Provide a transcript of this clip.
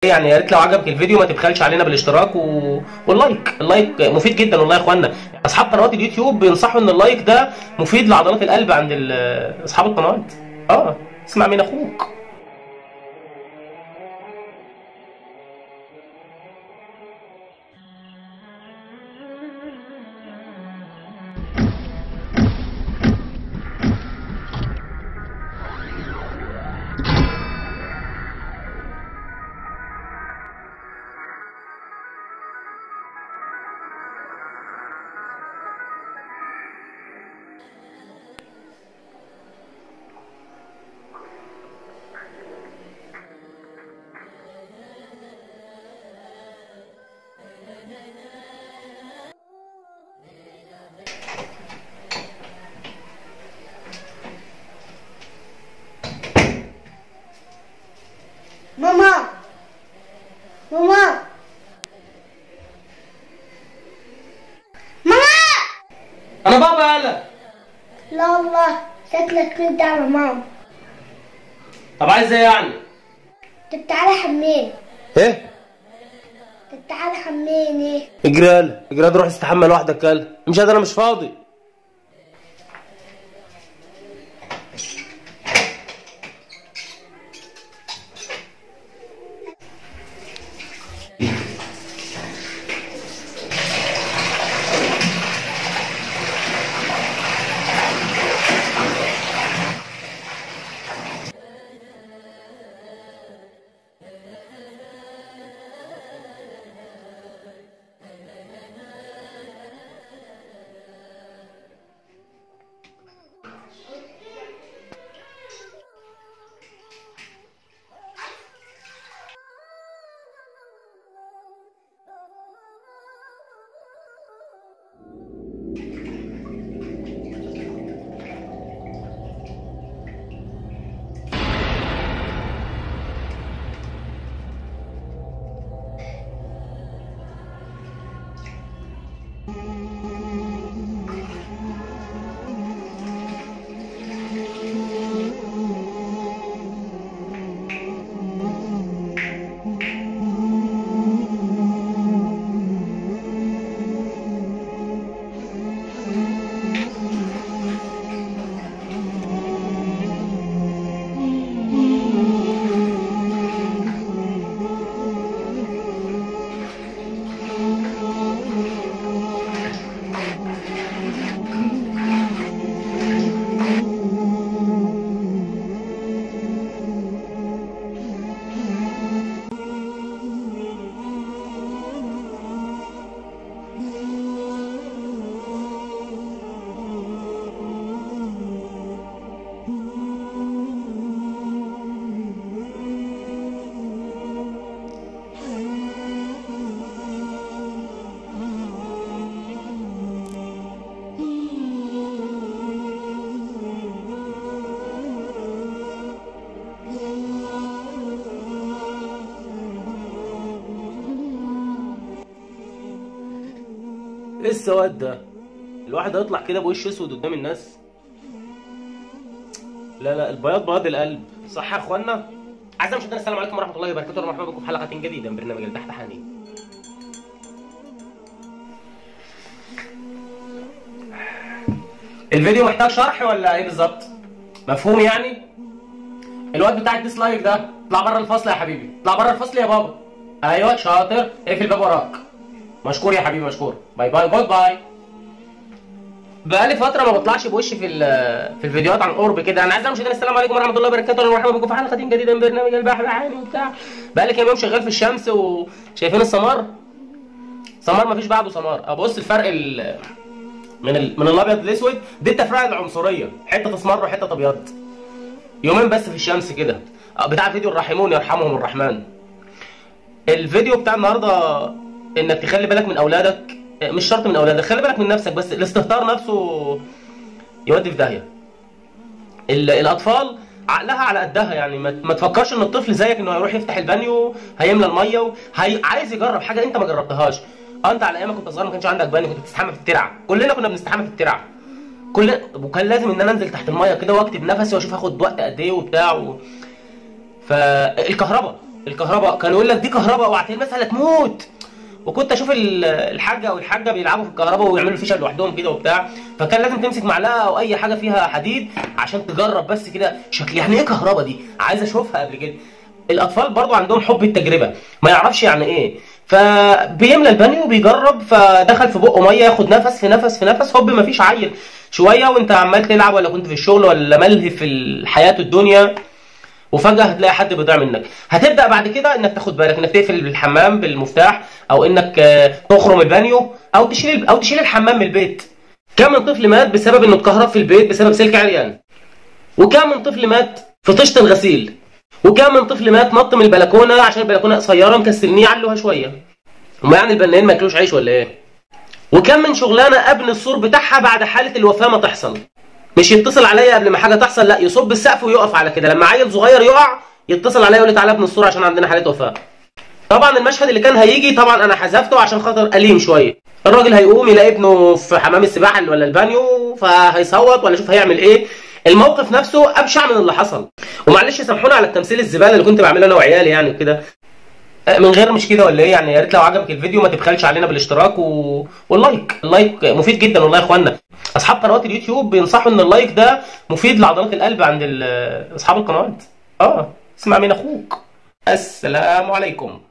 يعني يا ريت لو عجبك الفيديو ما تبخلش علينا بالاشتراك واللايك. اللايك مفيد جدا والله يا اخوانا. اصحاب قنوات اليوتيوب بينصحوا ان اللايك ده مفيد لعضلات القلب عند اصحاب القنوات. اسمع من اخوك. ماما ماما ماما انا بابا يالا. لا والله شكلك كنت على ماما. طب عايز ايه يعني؟ طب تعالى حميني. ايه؟ طب تعالى حميني. اجري يالا اجري، روح استحمى لوحدك يالا. مش قادر، انا مش فاضي. ايه السواد ده؟ الواحد هيطلع كده بوش اسود قدام الناس؟ لا البياض بياض القلب، صح يا اخوانا؟ اعزائي المشاهدين السلام عليكم ورحمه الله وبركاته، ومرحبا بكم في حلقه جديده من برنامج الدحدحاني. الفيديو محتاج شرح ولا ايه بالظبط؟ مفهوم يعني؟ الواد بتاع الديسلايك ده اطلع بره الفصل يا حبيبي، اطلع بره الفصل يا بابا. ايوه شاطر، اقفل الباب وراك. مشكور يا حبيبي مشكور. باي باي جود باي. بقالي فتره ما بطلعش بوشي في الفيديوهات عن قرب كده. انا اعزائي المشاهدين السلام عليكم ورحمه الله وبركاته، ومرحبا بكم في حلقه جديده من برنامج البحبحاني وبتاع. بقالي كام يوم شغال في الشمس وشايفين السمار؟ سمار مفيش بعده سمار. ابص الفرق من الابيض للاسود، دي التفرقه العنصريه، حته اسمر وحته ابيض. يومين بس في الشمس كده. بتاع فيديو الراحمون يرحمهم الرحمن. الفيديو بتاع النهارده انك تخلي بالك من اولادك، مش شرط من اولادك، خلي بالك من نفسك، بس الاستهتار نفسه يودي في داهيه. الاطفال عقلها على قدها، يعني ما تفكرش ان الطفل زيك انه هيروح يفتح البانيو هيملى الميه عايز يجرب حاجه انت ما جربتهاش. انت على ايامك كنت صغير ما كانش عندك بانيو، كنت بتستحمى في الترعه، كلنا كنا بنستحمى في الترعه وكان لازم ان انا انزل تحت الميه كده واكتب نفسي واشوف هاخد وقت قد ايه وبتاع فالكهرباء الكهرباء كانوا يقول لك دي كهرباء اوعى تلمسها لا تموت. وكنت اشوف الحاجه او الحاجه بيلعبوا في الكهرباء ويعملوا فيشه لوحدهم كده وبتاع، فكان لازم تمسك معلقه او اي حاجه فيها حديد عشان تجرب بس كده شكل يعني ايه كهرباء دي، عايز اشوفها قبل كده. الاطفال برضو عندهم حب التجربه، ما يعرفش يعني ايه، فبيملى البانيو وبيجرب، فدخل في بقه ميه ياخد نفس في نفس في نفس، هوب مفيش عيل شويه وانت عمال تلعب ولا كنت في الشغل ولا ملهي في الحياه الدنيا، وفجاه هتلاقي حد بيضيع منك. هتبدا بعد كده انك تاخد بالك انك تقفل الحمام بالمفتاح، او انك تخرم البانيو، او تشيل الحمام من البيت. كم من طفل مات بسبب انه اتكهرب في البيت بسبب سلك عريان، وكم من طفل مات في طشت الغسيل، وكم من طفل مات نط من البلكونه عشان البلكونه قصيره مكسلنيه علوها شويه. وما يعني البنانين ما ياكلوش عيش ولا ايه؟ وكم من شغلانه ابن السور بتاعها بعد حاله الوفاه ما تحصل، مش يتصل عليا قبل ما حاجه تحصل، لا يصب السقف ويقف على كده، لما عيل صغير يقع يتصل عليا يقول لي تعالى ابن السور عشان عندنا حاله وفاه. طبعا المشهد اللي كان هيجي طبعا انا حذفته عشان خاطر أليم شويه. الراجل هيقوم يلاقي ابنه في حمام السباحه ولا البانيو، فهيصوت ولا شوف هيعمل ايه. الموقف نفسه ابشع من اللي حصل. ومعلش سامحونا على التمثيل الزباله اللي كنت بعمله انا وعيالي يعني وكده، من غير مش كده ولا ايه يعني. يا ريت لو عجبك الفيديو ما تبخلش علينا بالاشتراك واللايك. اللايك مفيد جدا والله يا اخوانا. اصحاب قنوات اليوتيوب بينصحوا ان اللايك ده مفيد لعضلات القلب عند اصحاب القنوات. اسمع من اخوك. السلام عليكم.